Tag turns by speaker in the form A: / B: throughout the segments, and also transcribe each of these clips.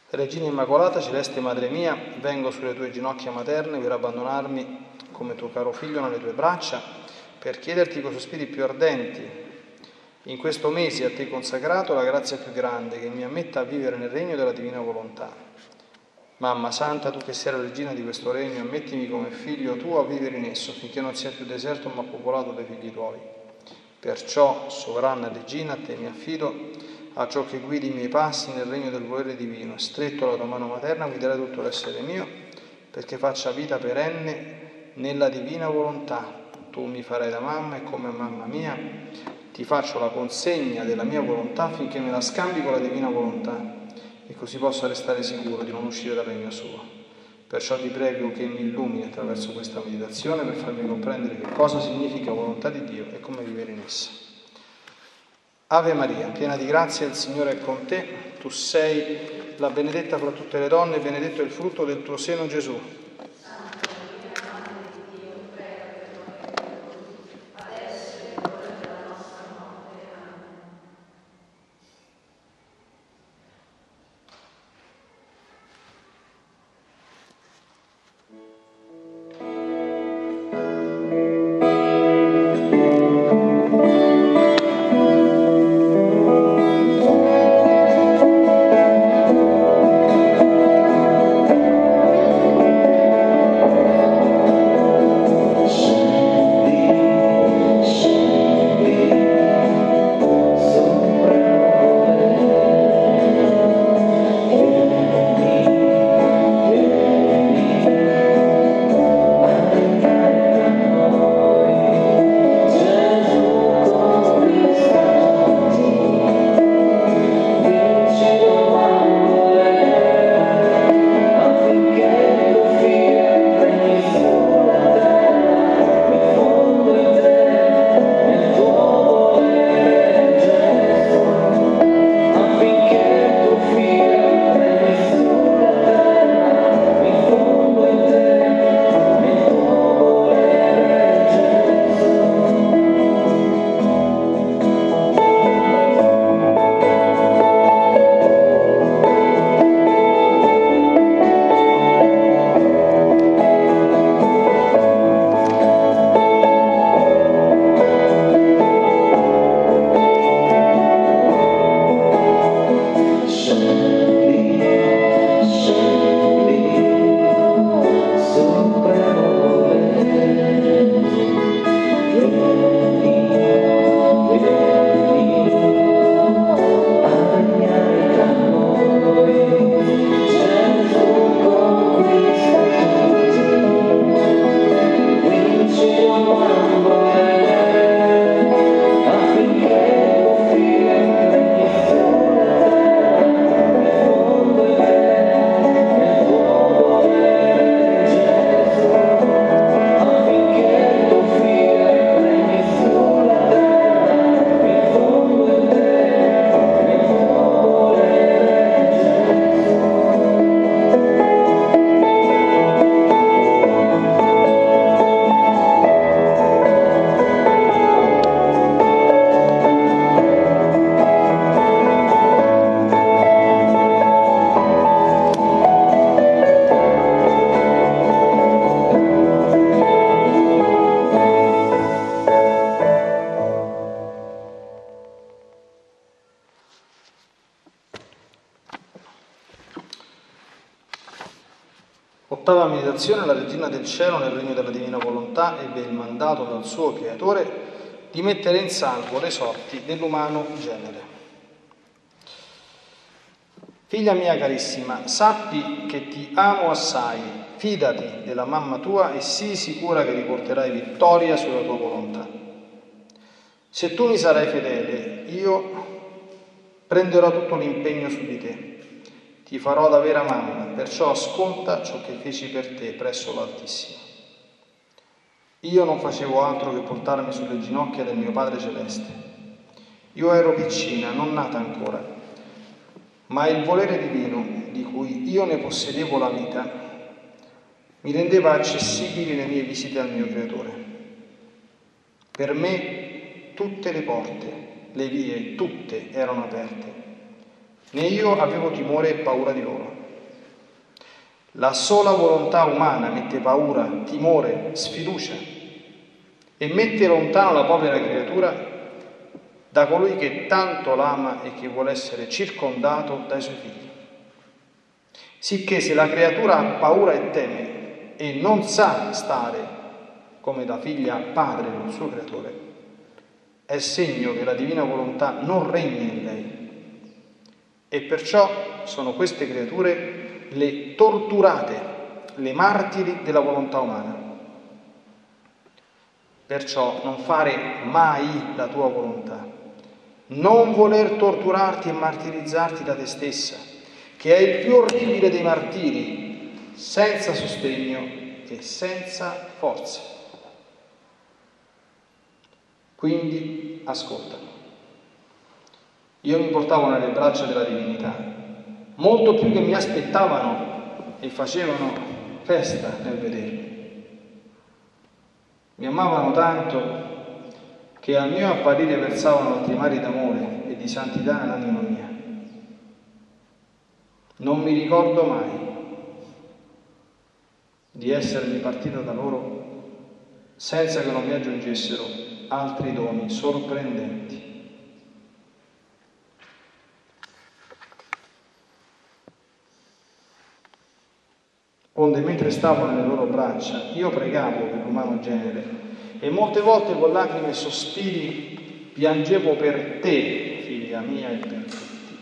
A: Regina Immacolata, celeste Madre mia, vengo sulle tue ginocchia materne per abbandonarmi come tuo caro figlio nelle tue braccia, per chiederti con sospiri più ardenti, in questo mese a te consacrato, la grazia più grande che mi ammetta a vivere nel regno della divina volontà. Mamma Santa, tu che sei la regina di questo regno, ammettimi come figlio tuo a vivere in esso, finché non sia più deserto ma popolato dai figli tuoi. Perciò, sovrana regina, a te mi affido, a ciò che guidi i miei passi nel regno del volere divino, stretto alla tua mano materna guiderai tutto l'essere mio, perché faccia vita perenne nella divina volontà. Tu mi farai da mamma e come mamma mia ti faccio la consegna della mia volontà finché me la scambi con la divina volontà e così possa restare sicuro di non uscire dal regno suo. Perciò ti prego che mi illumini attraverso questa meditazione per farmi comprendere che cosa significa volontà di Dio e come vivere in essa. Ave Maria, piena di grazia, il Signore è con te. Tu sei la benedetta fra tutte le donne e benedetto è il frutto del tuo seno, Gesù. Ottava meditazione, la Regina del Cielo nel regno della Divina Volontà ebbe il mandato dal suo Creatore di mettere in salvo le sorti dell'umano genere. Figlia mia carissima, sappi che ti amo assai, fidati della mamma tua e sii sicura che riporterai vittoria sulla tua volontà. Se tu mi sarai fedele, io prenderò tutto l'impegno su di te. Ti farò da vera mamma, perciò ascolta ciò che feci per te presso l'Altissimo. Io non facevo altro che portarmi sulle ginocchia del mio Padre Celeste. Io ero piccina, non nata ancora, ma il volere divino, di cui io ne possedevo la vita, mi rendeva accessibili le mie visite al mio Creatore. Per me tutte le porte, le vie, tutte erano aperte. né io avevo timore e paura di loro. La sola volontà umana mette paura, timore, sfiducia e mette lontano la povera creatura da colui che tanto l'ama e che vuole essere circondato dai suoi figli. Sicché se la creatura ha paura e teme e non sa stare come da figlia padre del suo creatore, è segno che la divina volontà non regna in lei. E perciò sono queste creature le torturate, le martiri della volontà umana. Perciò non fare mai la tua volontà, non voler torturarti e martirizzarti da te stessa, che è il più orribile dei martiri, senza sostegno e senza forza. Quindi ascoltami. Io mi portavo nelle braccia della divinità, molto più che mi aspettavano e facevano festa nel vedermi. Mi amavano tanto che al mio apparire versavano altri mari d'amore e di santità nell'anima mia. Non mi ricordo mai di essermi partito da loro senza che non mi aggiungessero altri doni sorprendenti. Onde mentre stavo nelle loro braccia, io pregavo per l'umano genere e molte volte con lacrime e sospiri piangevo per te, figlia mia, e per tutti.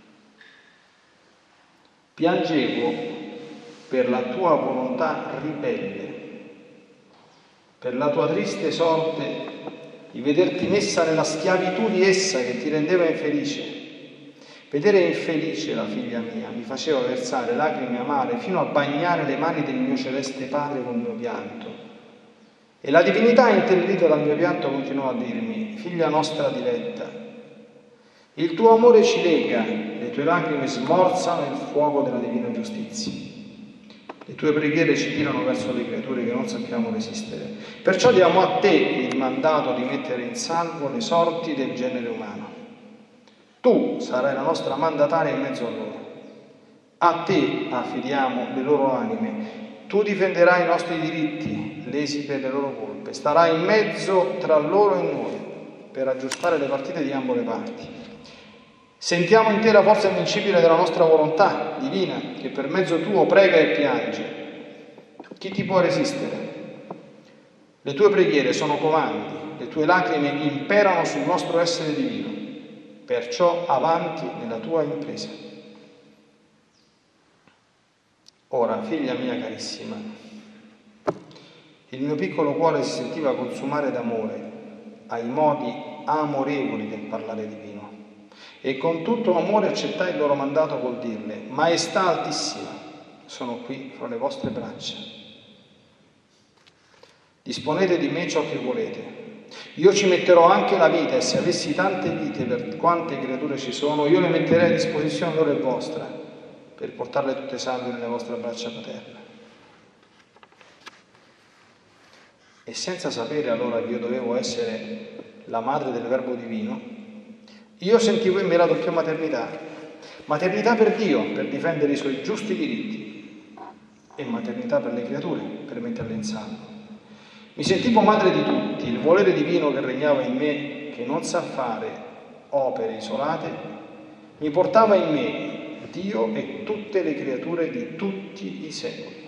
A: Piangevo per la tua volontà ribelle, per la tua triste sorte di vederti messa nella schiavitù di essa che ti rendeva infelice. Vedere infelice la figlia mia mi faceva versare lacrime amare fino a bagnare le mani del mio celeste Padre con il mio pianto. E la divinità, intenerita dal mio pianto, continuò a dirmi: figlia nostra diletta, il tuo amore ci lega, le tue lacrime smorzano il fuoco della divina giustizia. Le tue preghiere ci tirano verso le creature che non sappiamo resistere. Perciò diamo a te il mandato di mettere in salvo le sorti del genere umano. Tu sarai la nostra mandataria in mezzo a loro. A te affidiamo le loro anime. Tu difenderai i nostri diritti, lesi per le loro colpe. Starai in mezzo tra loro e noi per aggiustare le partite di ambo le parti. Sentiamo in te la forza invincibile della nostra volontà divina, che per mezzo tuo prega e piange. Chi ti può resistere? Le tue preghiere sono comandi, le tue lacrime imperano sul nostro essere divino. Perciò avanti nella tua impresa. Ora, figlia mia carissima, il mio piccolo cuore si sentiva consumare d'amore ai modi amorevoli del parlare divino e con tutto amore accettai il loro mandato col dirle: Maestà altissima, sono qui fra le vostre braccia. Disponete di me ciò che volete. Io ci metterò anche la vita, e se avessi tante vite per quante creature ci sono, io le metterei a disposizione loro e vostra per portarle tutte salve nelle vostre braccia paterne. E senza sapere allora che io dovevo essere la madre del Verbo divino, io sentivo in me la doppia maternità per Dio, per difendere i suoi giusti diritti, e maternità per le creature, per metterle in salvo. Mi sentivo madre di tutti, il volere divino che regnava in me, che non sa fare opere isolate, mi portava in me Dio e tutte le creature di tutti i secoli.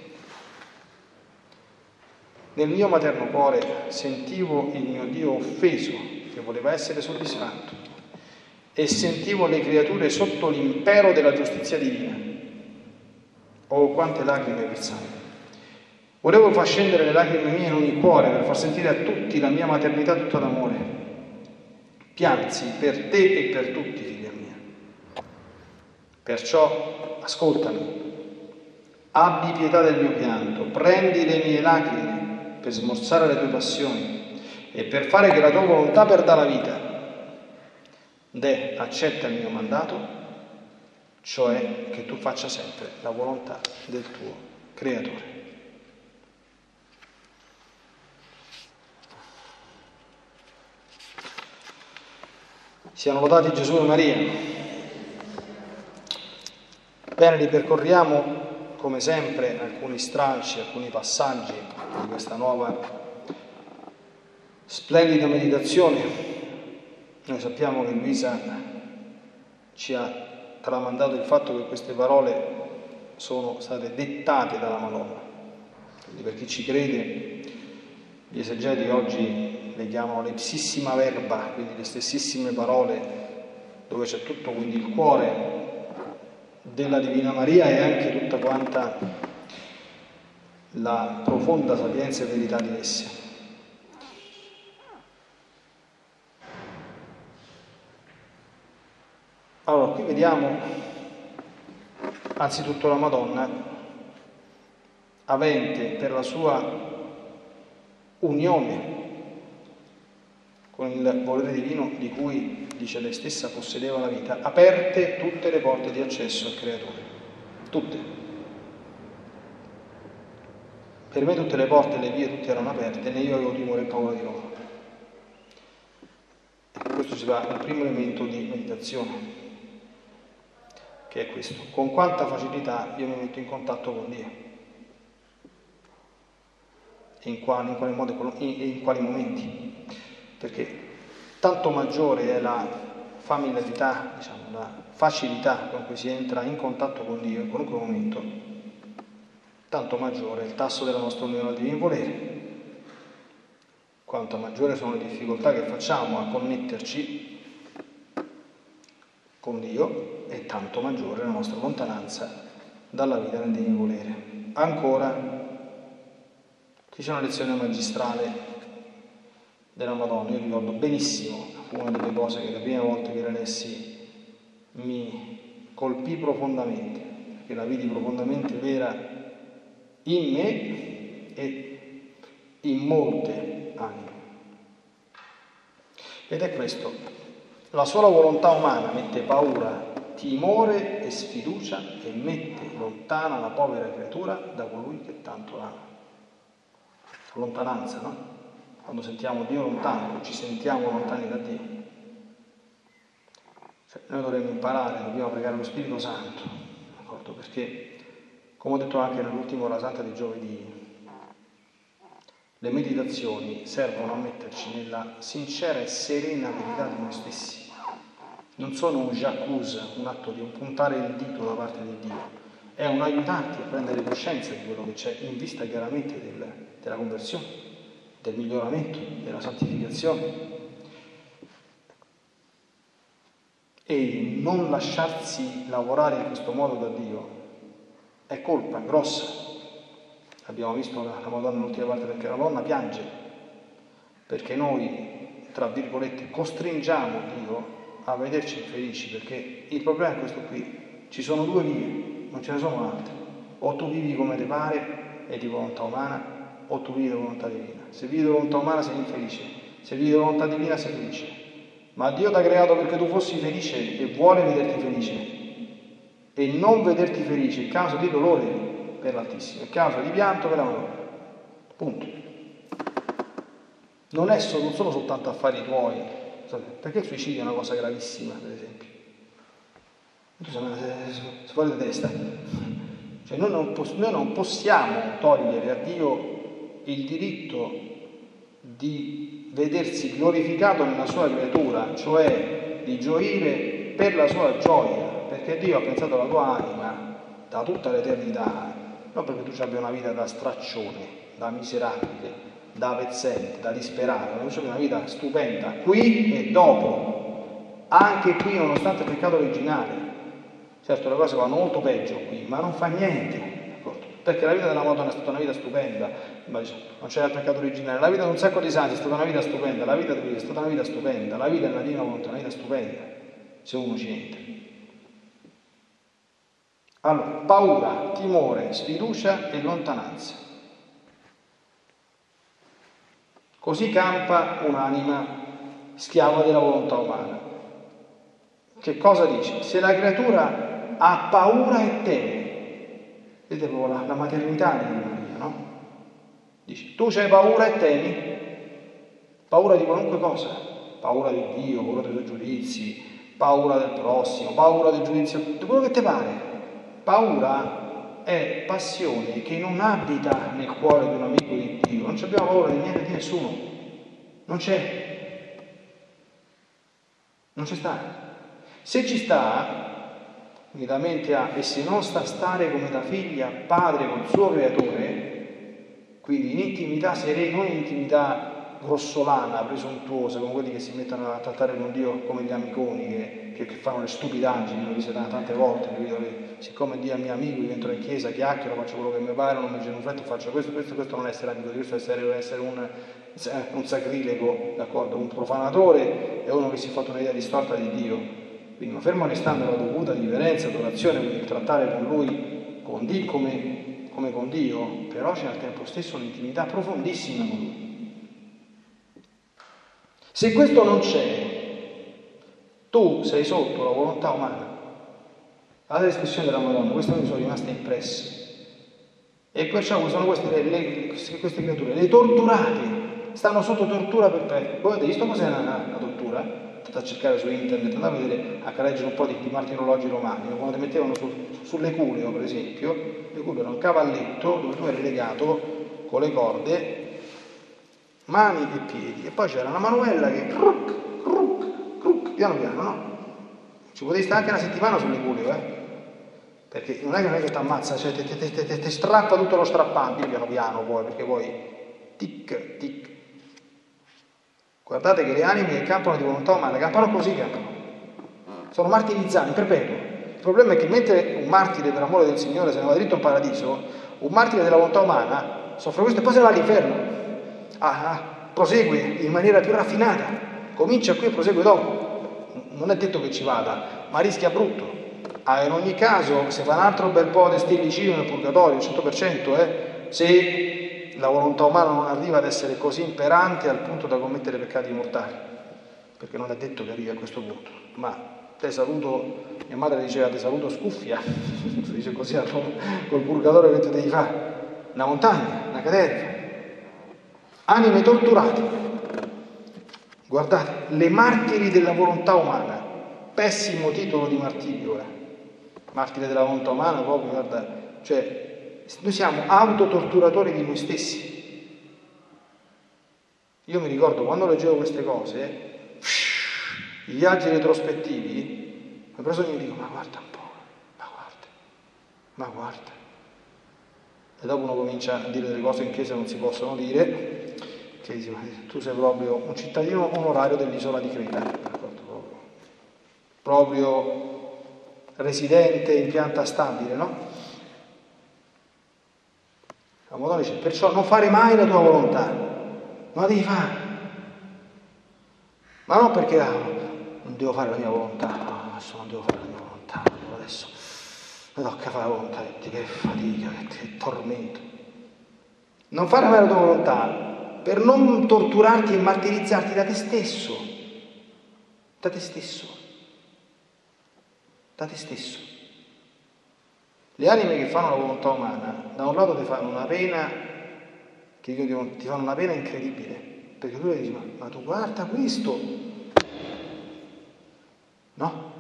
A: Nel mio materno cuore sentivo il mio Dio offeso, che voleva essere soddisfatto, e sentivo le creature sotto l'impero della giustizia divina. Oh, quante lacrime versavo! Volevo far scendere le lacrime mie in ogni cuore per far sentire a tutti la mia maternità tutta d'amore. Piansi per te e per tutti, figlia mia. Perciò ascoltami, abbi pietà del mio pianto, prendi le mie lacrime per smorzare le tue passioni e per fare che la tua volontà perda la vita. Deh, accetta il mio mandato, cioè che tu faccia sempre la volontà del tuo Creatore. Siano lodati Gesù e Maria. Bene, ripercorriamo come sempre alcuni stralci, alcuni passaggi di questa nuova splendida meditazione. Noi sappiamo che Luisa ci ha tramandato il fatto che queste parole sono state dettate dalla Madonna. Quindi per chi ci crede, gli esegeti oggi le chiamano le ipsissima verba, quindi le stessissime parole dove c'è tutto quindi il cuore della Divina Maria e anche tutta quanta la profonda sapienza e verità di esse. Allora, qui vediamo anzitutto la Madonna avente per la sua unione con il volere divino di cui, dice lei stessa, possedeva la vita, aperte tutte le porte di accesso al Creatore. Tutte. Per me tutte le porte e le vie tutte erano aperte, né io avevo timore e paura di loro. E questo ci va al primo elemento di meditazione, che è questo. Con quanta facilità io mi metto in contatto con Dio? E in quali momenti? Perché tanto maggiore è la familiarità, la facilità con cui si entra in contatto con Dio in qualunque momento, tanto maggiore è il tasso della nostra unione al divino volere. Quanto maggiore sono le difficoltà che facciamo a connetterci con Dio, e tanto maggiore la nostra lontananza dalla vita nel divino volere. Ancora, qui c'è una lezione magistrale della Madonna. Io ricordo benissimo, fu una delle cose che la prima volta che la lessi mi colpì profondamente, perché la vidi profondamente vera in me e in molte anime. Ed è questo: la sola volontà umana mette paura, timore e sfiducia e mette lontana la povera creatura da colui che tanto ama. Lontananza, no? Quando sentiamo Dio lontano, ci sentiamo lontani da Dio. Noi dovremmo imparare, dobbiamo pregare lo Spirito Santo, d'accordo? Perché, come ho detto anche nell'ultima ora santa di giovedì, le meditazioni servono a metterci nella sincera e serena verità di noi stessi. Non sono un j'accuse, un atto di un puntare il dito da parte di Dio, è un aiutarti a prendere coscienza di quello che c'è in vista chiaramente della conversione, del miglioramento, della santificazione, e non lasciarsi lavorare in questo modo da Dio è colpa grossa. Abbiamo visto la Madonna nell'ultima parte, perché la donna piange perché noi, tra virgolette, costringiamo Dio a vederci infelici, perché il problema è questo qui: ci sono due vie, non ce ne sono altre. O tu vivi come ti pare e di volontà umana, o tu vivi di volontà divina. Se vivi di volontà umana sei infelice, se vivi di volontà divina sei felice. Ma Dio ti ha creato perché tu fossi felice e vuole vederti felice. E non vederti felice è causa di dolore per l'Altissimo, è causa di pianto per la Madonna. Punto. Non sono soltanto affari tuoi, perché il suicidio è una cosa gravissima, per esempio. Tu sei fuori di testa. Cioè noi non possiamo togliere a Dio il diritto di vedersi glorificato nella sua creatura, cioè di gioire per la sua gioia, perché Dio ha pensato alla tua anima da tutta l'eternità, non perché tu abbia una vita da straccione, da miserabile, da pezzente, da disperato, ma tu abbia una vita stupenda qui e dopo, anche qui nonostante il peccato originale. Certo, le cose vanno molto peggio qui, ma non fa niente. Perché la vita della Madonna è stata una vita stupenda, non c'era il peccato originale, la vita di un sacco di santi è stata una vita stupenda, la vita di Dio è stata una vita stupenda, la vita della Divina Volontà è una vita stupenda, se uno ci entra. Allora, paura, timore, sfiducia e lontananza. Così campa un'anima schiava della volontà umana. Che cosa dice? Se la creatura ha paura e teme, vedete proprio la maternità di Maria, no? Dice, tu c'hai paura e temi? Paura di qualunque cosa, paura di Dio, paura dei tuoi giudizi, paura del prossimo, paura del giudizio, di quello che ti pare, Paura è passione che non abita nel cuore di un amico di Dio. Non abbiamo paura di niente, di nessuno. Non c'è. Non ci sta. Se ci sta, unitamente a e se non sta a stare come da figlia padre col suo creatore, quindi in intimità serena, non in intimità grossolana, presuntuosa, come quelli che si mettono a trattare con Dio come gli amiconi, che fanno le stupidaggini, l'ho visto tante volte, siccome Dio è mio amico, io entro in chiesa, chiacchiero, faccio quello che mi pare, non mi genufletto, faccio questo non è essere amico di Cristo, è essere un sacrilego, d'accordo? Un profanatore è uno che si è fatto un'idea distorta di Dio. Quindi ma fermo restando la dovuta differenza d'adorazione, quindi trattare con Lui come con Dio, però c'è al tempo stesso un'intimità profondissima con Lui. Se questo non c'è, tu sei sotto la volontà umana. Alla espressione della Madonna, queste mi sono rimaste impresse. E perciò sono queste creature, le torturate, stanno sotto tortura perpetua. Voi avete visto cos'è una tortura? Andate a cercare su internet, andate a vedere, a leggere un po' di martirologi romani, quando ti mettevano sull'Eculeo, per esempio. L'Eculeo era un cavalletto dove tu eri legato con le corde, mani e piedi, e poi c'era una manovella che piano piano, no? Ci potevi stare anche una settimana sull'Eculeo, perché non è che ti ammazza, cioè ti strappa tutto lo strappante piano piano poi, perché poi tic tic. Guardate che le anime che campano di volontà umana campano così, sono martirizzati in perpetuo. Il problema è che mentre un martire per amore del Signore se ne va dritto in paradiso, un martire della volontà umana soffre questo e poi se ne va all'inferno. Prosegue in maniera più raffinata, comincia qui e prosegue dopo. Non è detto che ci vada, ma rischia brutto. In ogni caso, se fa un altro bel po' di stillicino nel purgatorio, 100%, se la volontà umana non arriva ad essere così imperante al punto da commettere peccati mortali, perché non è detto che arrivi a questo punto. Ma te saluto, mia madre diceva te saluto scuffia, si dice così a Roma, col purgatorio che ti devi fare, una montagna, una caterva, anime torturate. Guardate, le martiri della volontà umana, pessimo titolo di martirio, martire della volontà umana proprio, guarda, cioè noi siamo autotorturatori di noi stessi. Io mi ricordo quando leggevo queste cose, i viaggi retrospettivi, mi ho preso e mi dico, ma guarda un po', ma guarda. E dopo uno comincia a dire delle cose in chiesa non si possono dire, che dice, ma tu sei proprio un cittadino onorario dell'isola di Creta, proprio residente in pianta stabile, no? La Madonna dice, perciò non fare mai la tua volontà, ma devi fare. Ma non perché non devo fare la mia volontà, adesso non devo fare la mia volontà, adesso mi tocca fare la volontà, che fatica, che tormento. Non fare mai la tua volontà per non torturarti e martirizzarti da te stesso. Da te stesso. Da te stesso. Le anime che fanno la volontà umana, da un lato ti fanno una pena, ti fanno una pena incredibile, perché tu dici, ma tu guarda questo, no?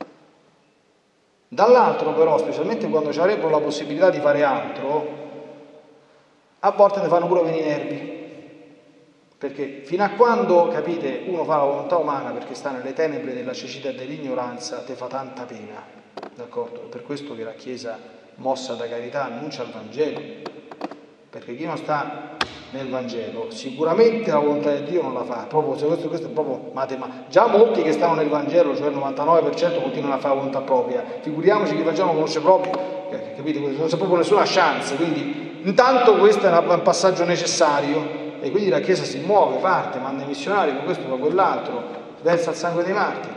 A: Dall'altro però, specialmente quando ci avrebbero la possibilità di fare altro, a volte ti fanno pure venire i nervi. Perché fino a quando, capite, uno fa la volontà umana perché sta nelle tenebre della cecità e dell'ignoranza, te fa tanta pena, d'accordo? È per questo che la Chiesa, mossa da carità, annuncia il Vangelo, perché chi non sta nel Vangelo sicuramente la volontà di Dio non la fa, proprio, questo è proprio matematica. Già molti che stanno nel Vangelo, cioè il 99%, continuano a fare la volontà propria, figuriamoci chi il Vangelo non conosce proprio, capite? Non c'è proprio nessuna chance, quindi intanto questo è un passaggio necessario. E quindi la Chiesa si muove, parte, manda i missionari con questo, con quell'altro, versa il sangue dei martiri.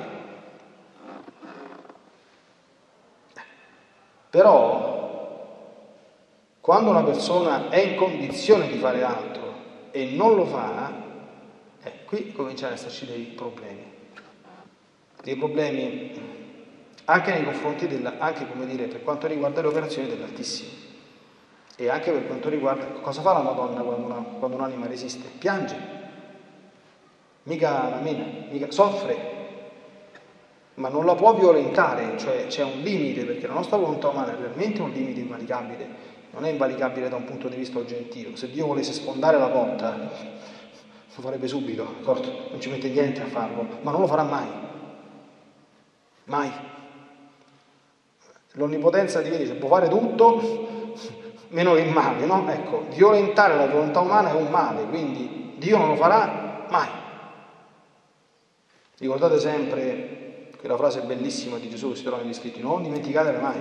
A: Però, quando una persona è in condizione di fare altro e non lo fa, qui cominciano ad esserci dei problemi. Dei problemi anche nei confronti anche come dire, per quanto riguarda le operazioni dell'Altissimo. E anche per quanto riguarda cosa fa la Madonna quando un'anima resiste? Piange, mica la mena, mica soffre. ma non la può violentare, cioè c'è un limite, perché la nostra volontà umana è realmente un limite invalicabile, non è invalicabile da un punto di vista oggettivo. Se Dio volesse sfondare la porta, lo farebbe subito, d'accordo? Non ci mette niente a farlo, ma non lo farà mai. Mai. L'onnipotenza di Dio dice può fare tutto, meno che il male, no? Ecco, violentare la volontà umana è un male, quindi Dio non lo farà mai. Ricordate sempre quella frase bellissima di Gesù che si trova negli scritti, non dimenticatela mai,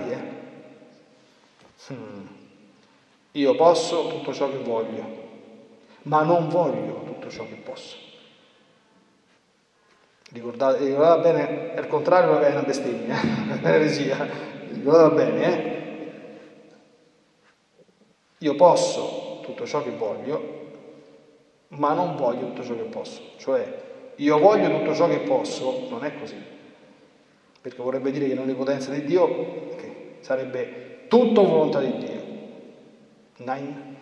A: Io posso tutto ciò che voglio, ma non voglio tutto ciò che posso. Ricordate bene, al contrario è una bestemmia, è un'eresia, ricordate bene, Io posso tutto ciò che voglio, ma non voglio tutto ciò che posso. Cioè, io voglio tutto ciò che posso, non è così. Perché vorrebbe dire che l'onnipotenza di Dio sarebbe tutto volontà di Dio. Nein.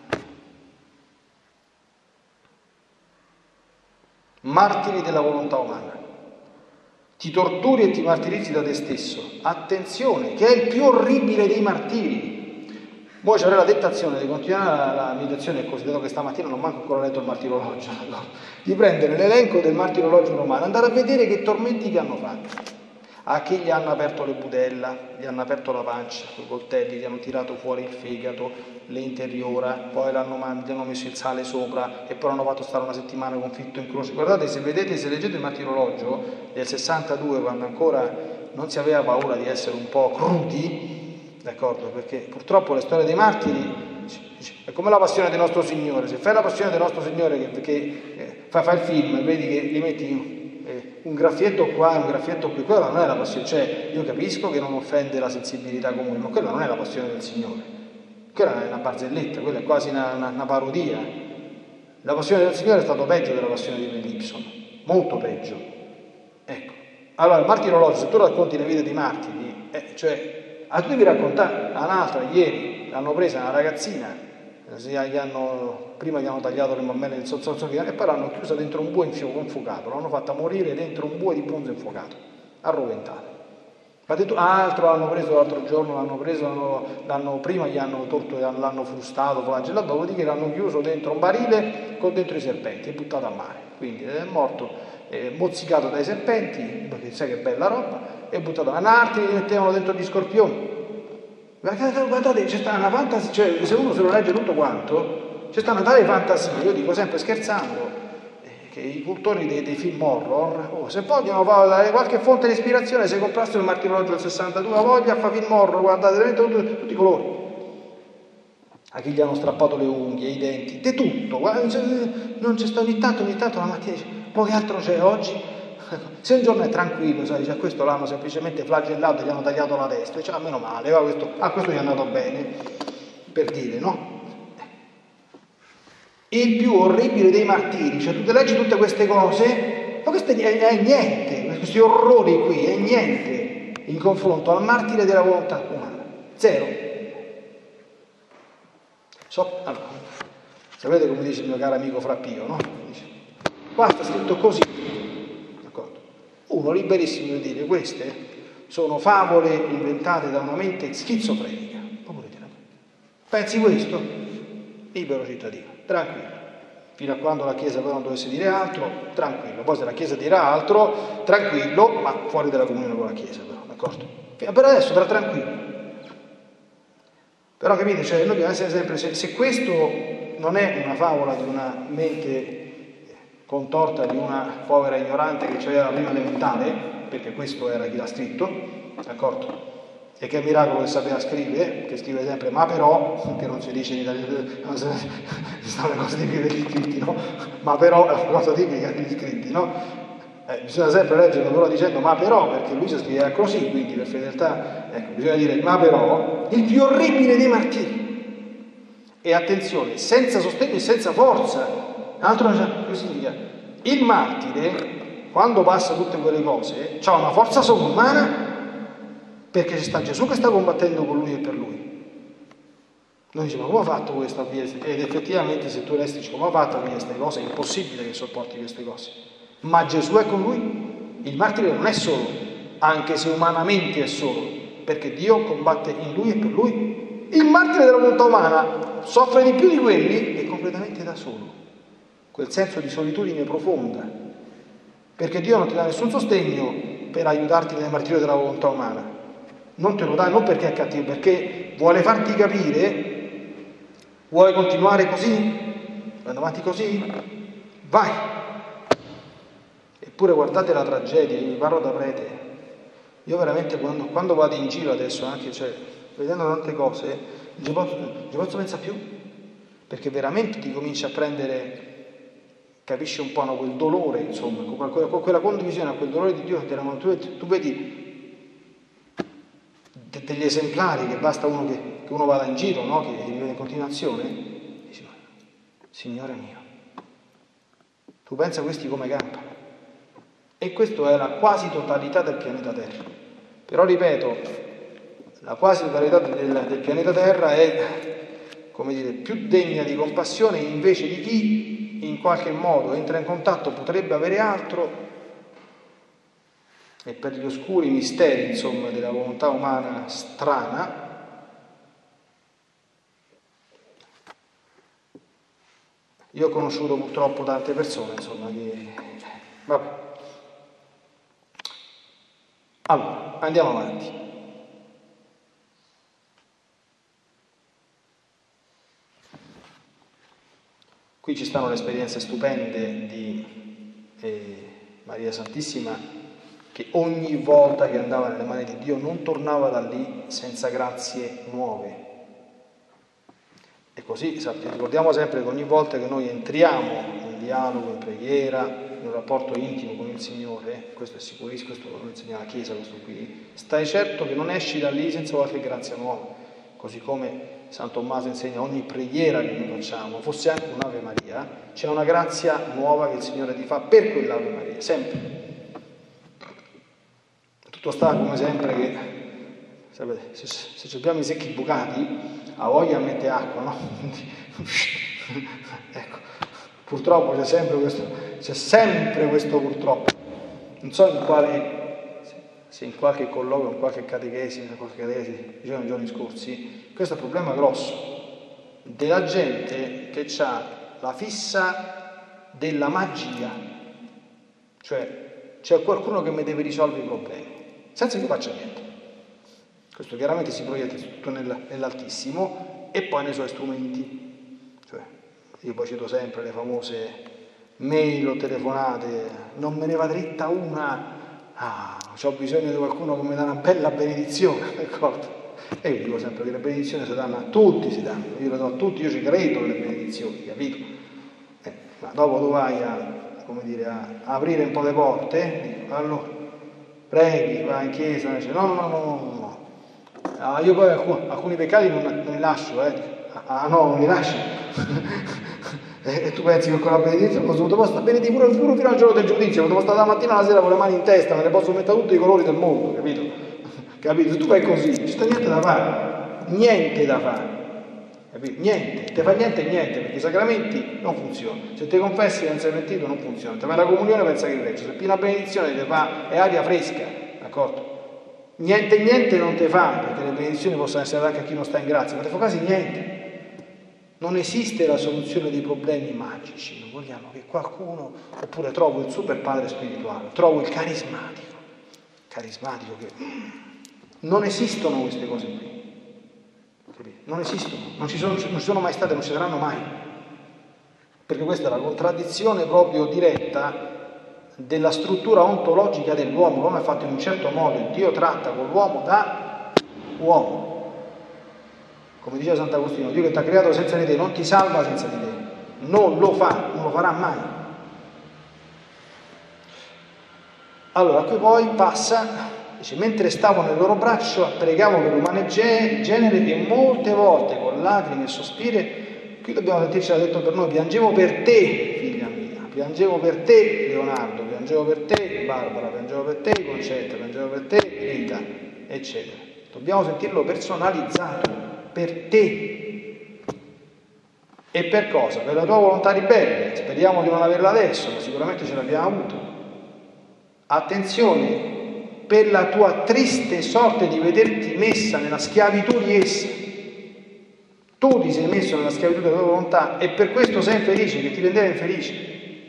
A: Martiri della volontà umana. Ti torturi e ti martirizzi da te stesso. Attenzione, che è il più orribile dei martiri. Poi c'era la tentazione di continuare la meditazione, così dato che stamattina non manco ancora letto il martirologio, di prendere l'elenco del martirologio romano, andare a vedere che tormenti che hanno fatto. A chi gli hanno aperto le budella, gli hanno aperto la pancia, con i coltelli, gli hanno tirato fuori il fegato, le interiora, poi gli hanno messo il sale sopra e poi hanno fatto stare una settimana conflitto in croce. Guardate, se leggete il martirologio del 62, quando ancora non si aveva paura di essere un po' crudi, d'accordo? Perché purtroppo le storie dei martiri è come la passione del nostro Signore. Se fai la passione del nostro Signore che fai il film, vedi che gli metti un graffietto qua e un graffietto qui, quella non è la passione. Cioè, io capisco che non offende la sensibilità comune, ma quella non è la passione del Signore, quella è una barzelletta, quella è quasi una parodia. La passione del Signore è stato peggio della passione di Mel Gibson, molto peggio. Ecco, allora il martirologio, se tu racconti le vite dei martiri, tu devi raccontare un'altra. Ieri l'hanno presa una ragazzina, prima gli hanno tagliato le mammelle del sozzozzo e poi l'hanno chiusa dentro un bue infuocato, l'hanno fatta morire dentro un bue di bronzo infuocato, arroventata. Altro l'hanno preso l'altro giorno, prima gli hanno torto, l'hanno frustato, flagellato, dopodiché l'hanno chiuso dentro un barile con dentro i serpenti e buttato a mare. Quindi è morto, mozzicato dai serpenti, perché sai che bella roba, e buttato a mare. Altri li mettevano dentro gli scorpioni. Guardate, c'è stata una fantasia, cioè se uno se lo legge tutto quanto, c'è stata una tale fantasia, io dico sempre scherzando, che i cultori dei film horror, se vogliono dare qualche fonte di ispirazione, se comprassero il martirologio del 62, voglia fa film horror, guardate, veramente tutti i colori. A chi gli hanno strappato le unghie, i denti, di tutto, non c'è stato ogni tanto la mattina dice, poi che altro c'è oggi? Se un giorno è tranquillo, sai, dice, a questo l'hanno semplicemente flagellato e gli hanno tagliato la testa, dice, meno male, questo gli è andato bene, per dire, no? Il più orribile dei martiri, cioè tu te leggi tutte queste cose, ma questo è niente, questi orrori qui, è niente in confronto al martire della volontà umana, zero. Allora, sapete come dice il mio caro amico Frappio, no? Dice, qua sta scritto così. Uno liberissimo di dire queste sono favole inventate da una mente schizofrenica. Pensi questo? Libero cittadino, tranquillo. Fino a quando la Chiesa poi non dovesse dire altro, tranquillo. Poi se la Chiesa dirà altro, tranquillo, ma fuori dalla comunione con la Chiesa, però, d'accordo? Per adesso tranquillo. Però capite, cioè, noi dobbiamo essere sempre, se questo non è una favola di una mente contorta di una povera ignorante che aveva la prima elementare, perché questo era chi l'ha scritto, d'accordo? E che miracolo che sapeva scrivere, che scrive sempre ma però, che non si dice in italiano, sono le cose tipiche degli scritti, no? Ma però è una cosa tipica degli scritti, no? Bisogna sempre leggerlo però dicendo ma però, perché lui si scriveva così, quindi per fedeltà, bisogna dire ma però, il più orribile dei martiri. E attenzione, senza sostegno e senza forza. Altro cosa significa? Il martire, quando passa tutte quelle cose, ha una forza sovrumana perché ci sta Gesù che sta combattendo con lui e per lui. Noi diciamo, come ha fatto questo? Ed effettivamente se tu resti, come ha fatto queste cose? È impossibile che sopporti queste cose. Ma Gesù è con lui. Il martire non è solo, anche se umanamente è solo, perché Dio combatte in lui e per lui. Il martire della volontà umana soffre di più di quelli e completamente da solo, quel senso di solitudine profonda, perché Dio non ti dà nessun sostegno per aiutarti nel martirio della volontà umana, non te lo dà, non perché è cattivo, perché vuole farti capire, vuole continuare così, andando avanti così, vai. Eppure guardate la tragedia, io vi parlo da prete, io veramente quando vado in giro adesso, anche vedendo tante cose, non ci posso pensare più, perché veramente ti cominci a prendere, capisci un po', no, quel dolore, insomma, con quella condivisione, a quel dolore di Dio, tu vedi degli esemplari che basta che uno vada in giro, no, che vive in continuazione, e dici, Signore mio, tu pensa a questi come campano. E questa è la quasi totalità del pianeta Terra. Però ripeto, la quasi totalità del pianeta Terra è, come dire, più degna di compassione invece di chi in qualche modo entra in contatto, potrebbe avere altro, e per gli oscuri misteri, insomma, della volontà umana strana, io ho conosciuto purtroppo tante persone, insomma, che... Vabbè. Allora, andiamo avanti. Qui ci stanno le esperienze stupende di Maria Santissima, che ogni volta che andava nelle mani di Dio non tornava da lì senza grazie nuove. E così ricordiamo sempre che ogni volta che noi entriamo in dialogo, in preghiera, in un rapporto intimo con il Signore, questo è sicurissimo, questo lo insegna la Chiesa, questo qui, stai certo che non esci da lì senza qualche grazia nuova, così come San Tommaso insegna ogni preghiera che noi facciamo, fosse anche un'Ave Maria, c'è una grazia nuova che il Signore ti fa per quell'Ave Maria, sempre. Tutto sta come sempre che, sapete, se abbiamo i secchi bucati, a voglia mette acqua, no? Ecco, purtroppo c'è sempre questo purtroppo. Non so se in qualche colloquio, in qualche catechesi, dicevano nei giorni scorsi, questo è un problema grosso della gente che ha la fissa della magia, cioè c'è qualcuno che mi deve risolvere i problemi, senza che io faccia niente. Questo chiaramente si proietta tutto nell'Altissimo e poi nei suoi strumenti. Cioè, io poi cito sempre le famose mail o telefonate, non me ne va dritta una, ho bisogno di qualcuno che mi dà una bella benedizione, d'accordo? E io dico sempre che le benedizioni si danno a tutti, io le do a tutti, io ci credo nelle benedizioni, capito? Ma dopo tu vai a aprire un po' le porte, dico, allora, preghi, vai in chiesa, dice, no. Io poi alcuni peccati non li lascio, non li lascio. E tu pensi che con la benedizione posso sta benedire pure fino al giorno del giudizio, posso stare da mattina alla sera con le mani in testa, me ne posso mettere tutti i colori del mondo, capito? Se tu fai così, non c'è niente da fare, capito? Niente, te fa niente, perché i sacramenti non funzionano. Se ti confessi non sei mentito non funziona, te fai la comunione pensa che regge, se piena benedizione ti fa è aria fresca, d'accordo? Niente non te fa, perché le benedizioni possono essere anche a chi non sta in grazia, ma te fa quasi niente. Non esiste la soluzione dei problemi magici, non vogliamo che qualcuno, oppure trovo il super padre spirituale, trovo il carismatico che... Non esistono queste cose qui, non esistono, non ci sono mai state, non ci saranno mai, perché questa è la contraddizione proprio diretta della struttura ontologica dell'uomo. L'uomo è fatto in un certo modo, Dio tratta con l'uomo da uomo. Come diceva Sant'Agostino, Dio che ti ha creato senza di te non ti salva senza di te, non lo farà mai. Allora qui poi passa, dice, mentre stavo nel loro braccio pregavo per l'umano genere e molte volte con lacrime e sospiri, qui dobbiamo sentirci detto per noi, piangevo per te figlia mia, piangevo per te Leonardo, piangevo per te Barbara, piangevo per te Concetta, piangevo per te Rita, eccetera. Dobbiamo sentirlo personalizzato. Per te. E per cosa? Per la tua volontà ribelle. Speriamo di non averla adesso, ma sicuramente ce l'abbiamo avuto. Attenzione, per la tua triste sorte di vederti messa nella schiavitù di essa. Tu ti sei messo nella schiavitù della tua volontà e per questo sei infelice, che ti rendeva infelice.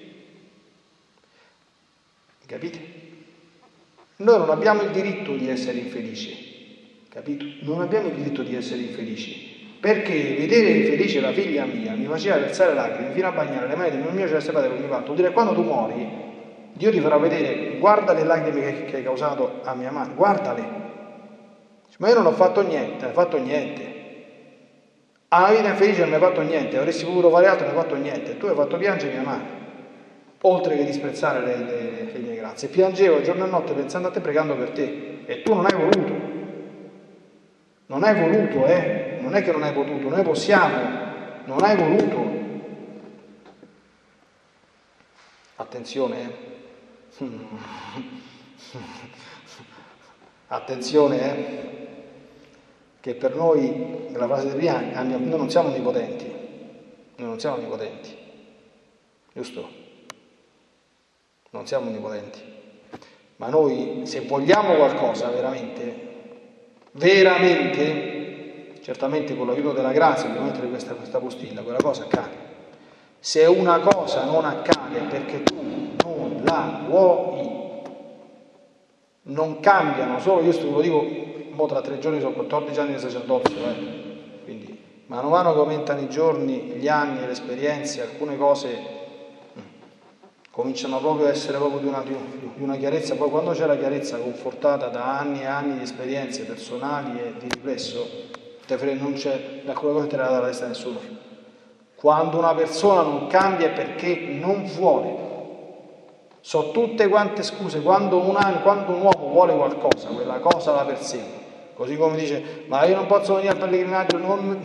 A: Capite? Noi non abbiamo il diritto di essere infelici, capito? Non abbiamo il diritto di essere infelici, perché vedere infelice la figlia mia mi faceva versare lacrime fino a bagnare le mani di mio mio celeste padre con il mio vanto. Vuol dire, quando tu muori, Dio ti farà vedere, guarda le lacrime che hai causato a mia madre, guardale. Ma io non ho fatto niente, non ho fatto niente. A una vita infelice non mi hai fatto niente, avresti potuto fare altro, non hai fatto niente. Tu hai fatto piangere mia madre, oltre che disprezzare le mie grazie. Piangevo giorno e notte pensando a te, pregando per te, e tu non hai voluto. Non hai voluto, non è che non hai potuto, noi possiamo, non hai voluto. Attenzione, attenzione, che per noi, nella fase dei primi anni, noi non siamo onnipotenti, giusto? Non siamo onnipotenti, ma noi, se vogliamo qualcosa veramente, certamente con l'aiuto della grazia, ovviamente di questa postilla, quella cosa accade. Se una cosa non accade perché tu non la vuoi, non cambiano, solo io te lo dico, tra 3 giorni sono 14 anni di sacerdozio, quindi mano a mano che aumentano i giorni, gli anni, le esperienze, alcune cose cominciano proprio a essere proprio di una chiarezza. Poi quando c'è la chiarezza confortata da anni e anni di esperienze personali e di riflesso, non c'è alcuna cosa che te la dà la testa a nessuno. Quando una persona non cambia è perché non vuole. So tutte quante scuse, quando un uomo vuole qualcosa, quella cosa la persegue. Così come dice, ma io non posso venire al pellegrinaggio,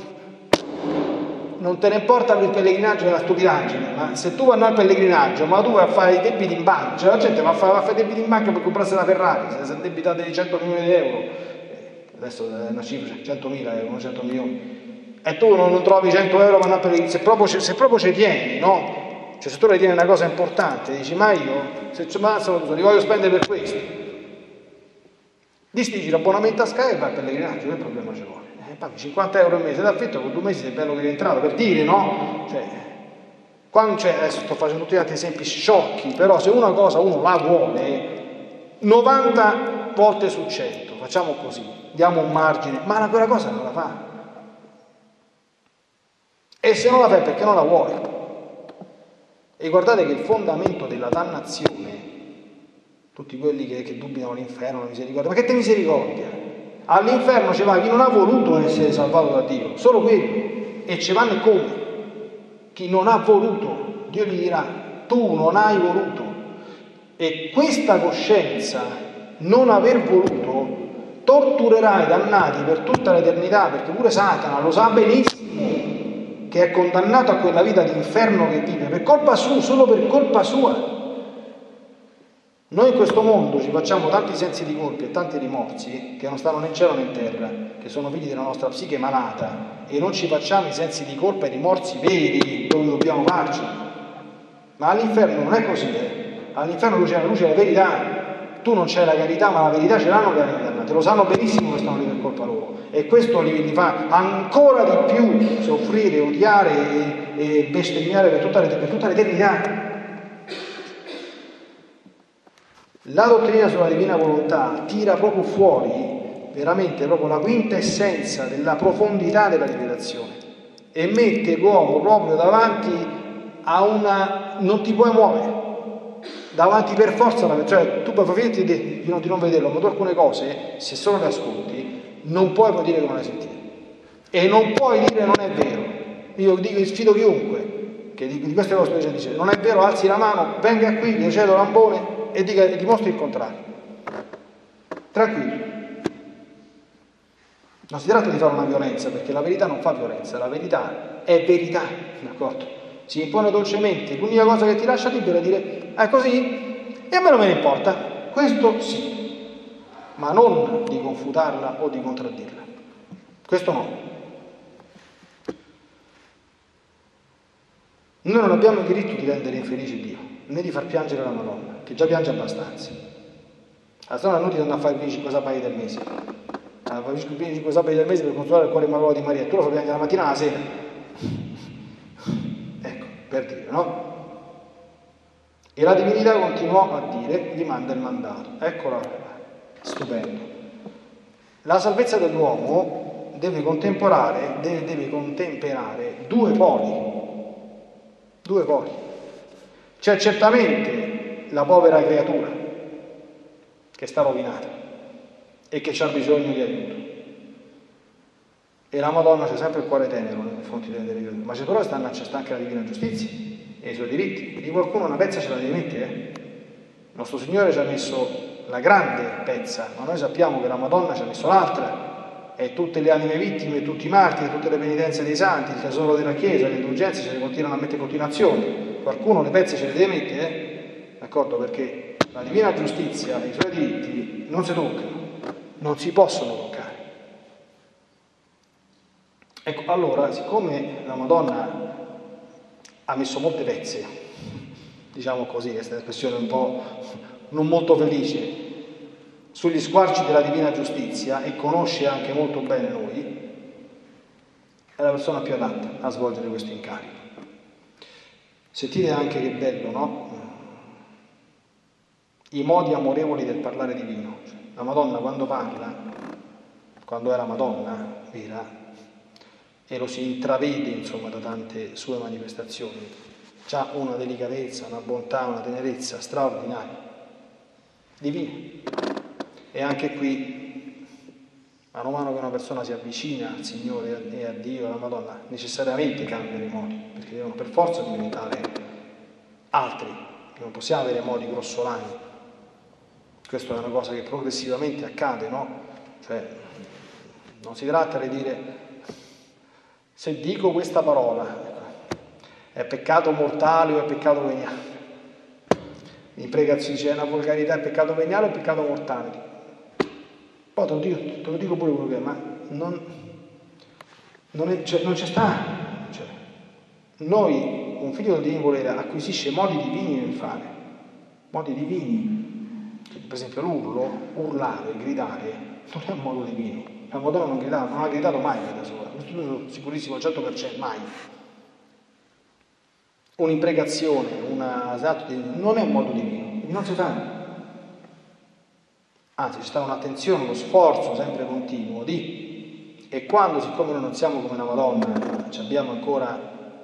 A: non te ne importa per il pellegrinaggio della stupidaggine, ma se tu vai al pellegrinaggio, ma tu vai a fare i debiti in banca, cioè la gente va a fare i debiti in banca per comprarsi la Ferrari, se è debitata di 100 milioni di euro, adesso è una cifra, 100.000 euro, 100 milioni, e tu non trovi 100 euro per andare al pellegrinaggio, se proprio ci tieni, no? Cioè se tu ritieni una cosa importante, dici, ma io, se ci ammazzano, li voglio spendere per questo. Dici l'abbonamento a Sky e vai al pellegrinaggio, che problema ci vuole? Paghi 50 euro al mese d'affitto, con 2 mesi sei bello che è rientrato, per dire, no? Adesso sto facendo tutti gli altri esempi sciocchi, però se una cosa uno la vuole, 90 volte su 100, facciamo così, diamo un margine, ma quella cosa non la fa. E se non la fai perché non la vuoi? E guardate che il fondamento della dannazione, tutti quelli che dubitano l'inferno, la misericordia, ma che te misericordia? All'inferno ci va chi non ha voluto essere salvato da Dio, solo quello, e ci vanno come? Chi non ha voluto, Dio gli dirà, tu non hai voluto, e questa coscienza, non aver voluto, torturerà i dannati per tutta l'eternità, perché pure Satana lo sa benissimo, che è condannato a quella vita di inferno che vive, per colpa sua, solo per colpa sua. Noi in questo mondo ci facciamo tanti sensi di colpa e tanti rimorsi che non stanno né in cielo né in terra, che sono figli della nostra psiche malata, e non ci facciamo i sensi di colpa e rimorsi veri dove dobbiamo farci. Ma all'inferno non è così, All'inferno c'è la luce della verità, tu non c'è la carità, ma la verità ce l'hanno che te lo sanno benissimo che stanno lì per colpa loro, e questo li fa ancora di più soffrire, odiare e bestemmiare per tutta l'eternità. La dottrina sulla divina volontà tira proprio fuori veramente proprio la quintessenza della profondità della rivelazione e mette l'uomo proprio davanti a non ti puoi muovere, davanti per forza, cioè tu puoi finirti di non vederlo, ma tu alcune cose, se solo le ascolti, non puoi poi dire che non le hai sentite, e non puoi dire non è vero. Io sfido chiunque che di queste cose dice non è vero, alzi la mano, venga qui, gli cedo l'ambone e dimostri il contrario. Tranquillo. Non si tratta di fare una violenza, perché la verità non fa violenza, la verità è verità, d'accordo? Si impone dolcemente, l'unica cosa che ti lascia libero è dire è così e a me non me ne importa, questo sì, ma non di confutarla o di contraddirla, questo no. Noi non abbiamo il diritto di rendere infelice Dio, né di far piangere la Madonna, che già piange abbastanza. Allora non è inutile andare a fare i primi 5 sabati del mese. A fare i primi 5 sabati del mese per consolare il cuore immacolато di Maria. Tu lo fai piangere la mattina alla sera. Ecco, per dire, no? E la divinità continuò a dire, gli manda il mandato. Eccola, stupendo. La salvezza dell'uomo deve contemperare due poli. C'è certamente la povera creatura che sta rovinata e che ha bisogno di aiuto. E la Madonna c'è sempre il cuore tenero nei confronti delle creature, ma c'è però c'è anche la divina giustizia e i suoi diritti. Di qualcuno una pezza ce la deve mettere. Il nostro Signore ci ha messo la grande pezza, ma noi sappiamo che la Madonna ci ha messo l'altra, e tutte le anime vittime, tutti i martiri, tutte le penitenze dei santi, il tesoro della Chiesa, le indulgenze ce le continuano a mettere in continuazione. Qualcuno le pezze ce le deve mettere, d'accordo? Perché la divina giustizia e i suoi diritti non si toccano, non si possono toccare. Ecco, allora, siccome la Madonna ha messo molte pezze, diciamo così, questa è un'espressione un po' non molto felice, sugli squarci della divina giustizia, e conosce anche molto bene noi, è la persona più adatta a svolgere questo incarico. Sentite anche che bello, no? I modi amorevoli del parlare divino. La Madonna quando parla, quando era Madonna vera, e lo si intravede insomma da tante sue manifestazioni, c'ha una delicatezza, una bontà, una tenerezza straordinaria, divina. E anche qui, mano a mano che una persona si avvicina al Signore e a Dio, alla Madonna, necessariamente cambiano i modi, perché devono per forza diventare altri, non possiamo avere modi grossolani. Questa è una cosa che progressivamente accade, no? Cioè, non si tratta di dire, se dico questa parola, è peccato mortale o è peccato veniale? In pregazione c'è una volgarità, è peccato veniale o è peccato mortale? Poi te lo dico pure quello che è, ma non c'è sta. Cioè, noi, un figlio del divino volere, acquisisce modi divini nel fare, modi divini. Per esempio l'urlo, urlare, gridare, non è un modo divino. La Madonna non ha gridato mai da sola, questo sono sicurissimo al 100%, mai. Un'impregazione, non è un modo divino, non si fa. Anzi, c'è sta un'attenzione, uno sforzo sempre continuo e quando, siccome noi non siamo come la Madonna, ci abbiamo ancora,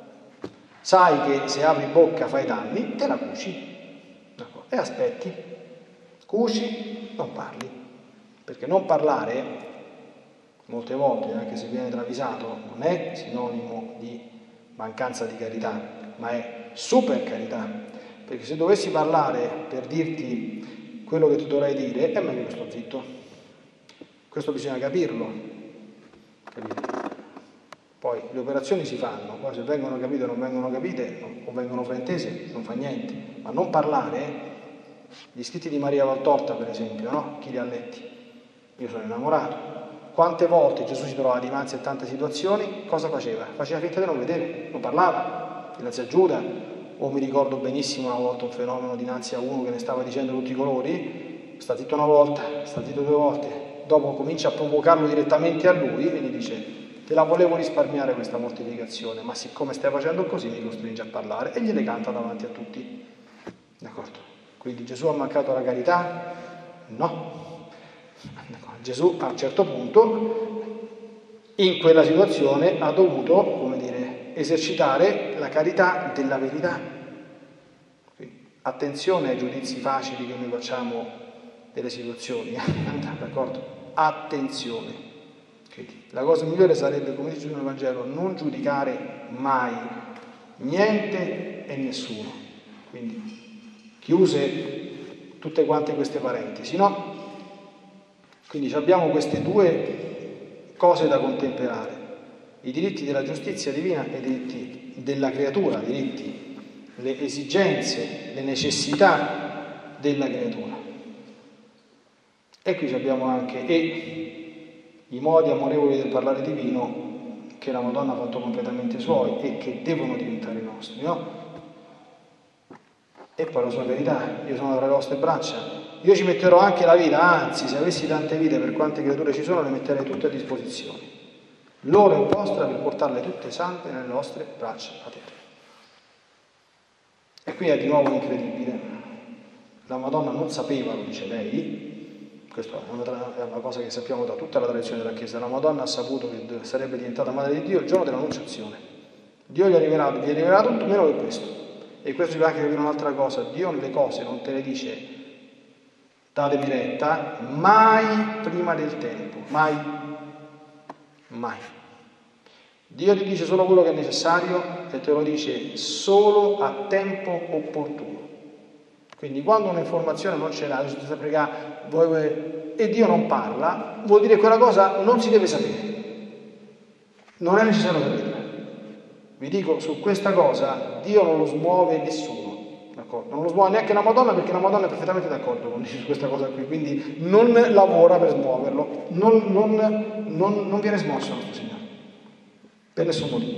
A: sai che se apri bocca fai danni, te la cuci, e aspetti, cuci, non parli, perché non parlare molte volte, anche se viene travisato, non è sinonimo di mancanza di carità, ma è super carità, perché se dovessi parlare per dirti quello che tu dovrai dire, è meglio che sto zitto. Questo bisogna capirlo, capite? Poi le operazioni si fanno, poi se vengono capite o non vengono capite, o vengono fraintese, non fa niente, ma non parlare. Gli scritti di Maria Valtorta, per esempio, no? Chi li ha letti? Io sono innamorato. Quante volte Gesù si trovava dinanzi a tante situazioni, cosa faceva? Faceva finta di non vedere, non parlava, dinanzi a Giuda, o mi ricordo benissimo una volta un fenomeno dinanzi a uno che ne stava dicendo tutti i colori, sta zitto una volta, sta zitto 2 volte, dopo comincia a provocarlo direttamente a lui e gli dice: te la volevo risparmiare questa mortificazione, ma siccome stai facendo così mi costringe a parlare, e gliele canta davanti a tutti. D'accordo? Quindi Gesù ha mancato la carità? No. Gesù a un certo punto in quella situazione ha dovuto, come dire, esercitare la carità della verità. Quindi, attenzione ai giudizi facili che noi facciamo delle situazioni, d'accordo? Attenzione. Quindi, la cosa migliore sarebbe, come dice nel Vangelo, non giudicare mai niente e nessuno. Quindi chiuse tutte quante queste parentesi, no? Quindi abbiamo queste 2 cose da contemperare: i diritti della giustizia divina e i diritti della creatura, le esigenze, le necessità della creatura. E qui abbiamo anche i modi amorevoli del parlare divino che la Madonna ha fatto completamente suoi e che devono diventare nostri, no? E poi la sua carità: io sono tra le vostre braccia, io ci metterò anche la vita, anzi, se avessi tante vite per quante creature ci sono, le metterei tutte a disposizione. L'ora è vostra per portarle tutte salve nelle vostre braccia paterne. E qui è di nuovo incredibile. La Madonna non sapeva, lo dice lei, questa è una cosa che sappiamo da tutta la tradizione della Chiesa, la Madonna ha saputo che sarebbe diventata Madre di Dio il giorno dell'Annunciazione. Dio gli arriverà tutto meno che questo. E questo ci fa anche capire un'altra cosa: Dio le cose non te le dice datemi retta mai prima del tempo, mai. Dio ti dice solo quello che è necessario e te lo dice solo a tempo opportuno. Quindi quando un'informazione non ce l'ha, ti pregare e Dio non parla, vuol dire che quella cosa non si deve sapere, non è necessario saperla. Vi dico, su questa cosa Dio non lo smuove nessuno, d'accordo? Non lo smuove neanche la Madonna, perché la Madonna è perfettamente d'accordo con Dio su questa cosa qui, quindi non lavora per smuoverlo, non viene smosso il nostro Signore, per nessun motivo.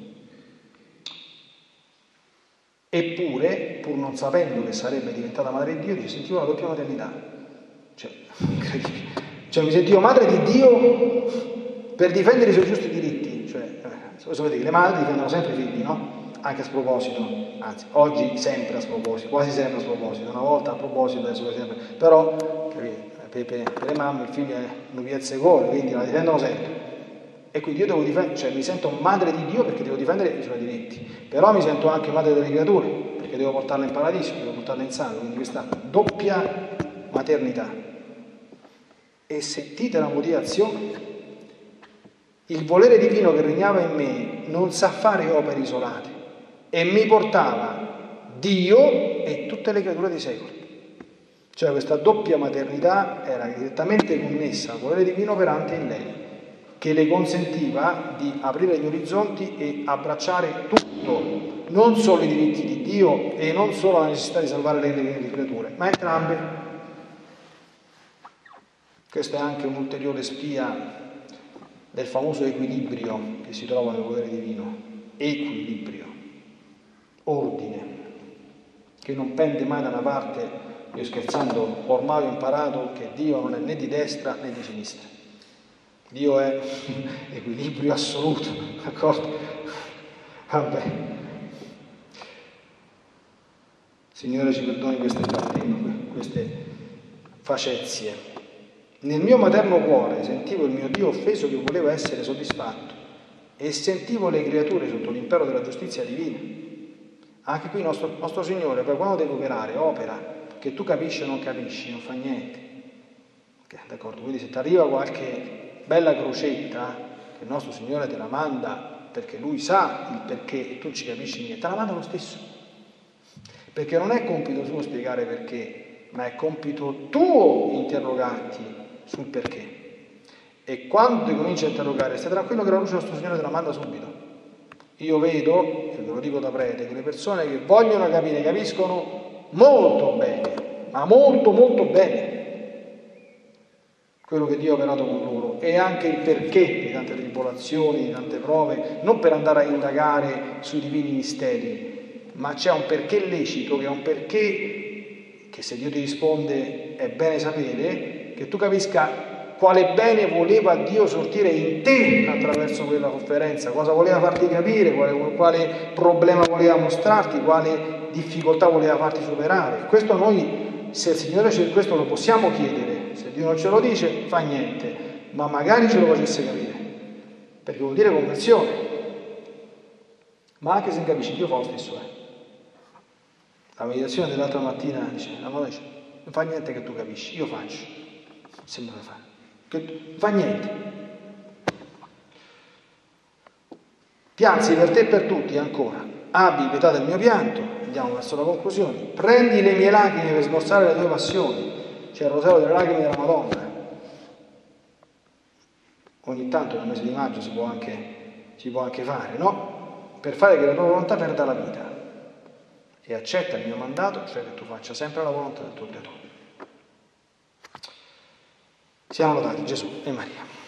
A: Eppure, pur non sapendo che sarebbe diventata Madre di Dio, dice: sentivo la doppia maternità. Cioè, incredibile. Cioè, mi sentivo Madre di Dio per difendere i suoi giusti diritti. Sapete che le madri difendono sempre i figli, no? Anche a sproposito, anzi, oggi sempre a sproposito, quasi sempre a sproposito, una volta a proposito, adesso sempre. Però, capite, per le mamme il figlio è nubiezza e cuore, quindi la difendono sempre. E quindi io devo difendere, cioè mi sento madre di Dio perché devo difendere i suoi diritti, però mi sento anche madre delle creature, perché devo portarle in paradiso, devo portarle in salvo, quindi questa doppia maternità. E sentite la motivazione. Il volere divino che regnava in me non sa fare opere isolate e mi portava Dio e tutte le creature dei secoli. Cioè questa doppia maternità era direttamente connessa al volere divino operante in lei, che le consentiva di aprire gli orizzonti e abbracciare tutto, non solo i diritti di Dio e non solo la necessità di salvare le creature, ma entrambe. Questa è anche un'ulteriore spia del famoso equilibrio che si trova nel volere divino. Equilibrio, ordine, che non pende mai da una parte. Io scherzando ormai ho imparato che Dio non è né di destra né di sinistra. Dio è equilibrio assoluto, d'accordo? Vabbè. Signore ci perdoni queste facezie. Nel mio materno cuore sentivo il mio Dio offeso che voleva essere soddisfatto e sentivo le creature sotto l'impero della giustizia divina. Anche qui nostro Signore, poi quando deve operare, opera, che tu capisci o non capisci, non fa niente. Okay, d'accordo? Quindi se ti arriva qualche bella crocetta, che il nostro Signore te la manda perché Lui sa il perché e tu non ci capisci niente, te la manda lo stesso. Perché non è compito suo spiegare perché, ma è compito tuo interrogarti sul perché. E quando ti cominci a interrogare, stai tranquillo che la luce del nostro Signore te la manda subito. Io vedo, e ve lo dico da prete, che le persone che vogliono capire capiscono molto bene, ma molto molto bene quello che Dio ha operato con loro e anche il perché di tante tribolazioni, di tante prove, non per andare a indagare sui divini misteri, ma c'è un perché lecito, che è un perché che se Dio ti risponde è bene sapere, che tu capisca quale bene voleva Dio sortire in te attraverso quella sofferenza, cosa voleva farti capire, quale problema voleva mostrarti, quale difficoltà voleva farti superare. Questo noi, se il Signore questo lo possiamo chiedere, se Dio non ce lo dice fa niente, ma magari ce lo facesse capire, perché vuol dire conversione. Ma anche se non capisci, Dio fa lo stesso. La meditazione dell'altra mattina dice, la mamma dice, non fa niente che tu capisci, io faccio, se me lo fai. Che fa niente. Piansi per te e per tutti ancora, abbi pietà del mio pianto, andiamo verso la conclusione, prendi le mie lacrime per smorzare le tue passioni, c'è il rosario delle lacrime della Madonna. Ogni tanto nel mese di maggio si può anche fare, no? Per fare che la tua volontà perda la vita e accetta il mio mandato, cioè che tu faccia sempre la volontà del tuo creatore. Siamo lodati Gesù e Maria.